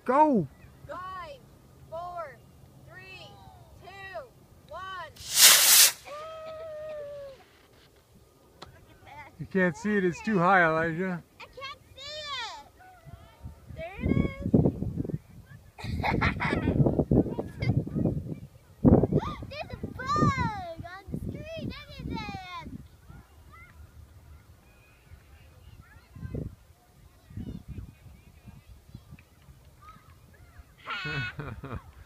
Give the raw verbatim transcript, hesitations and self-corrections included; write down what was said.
Go! Five, four, three, two, one. You can't see it, it's too high, Elijah. I can't see it. There it is. There's a bug on the screen. Look at that.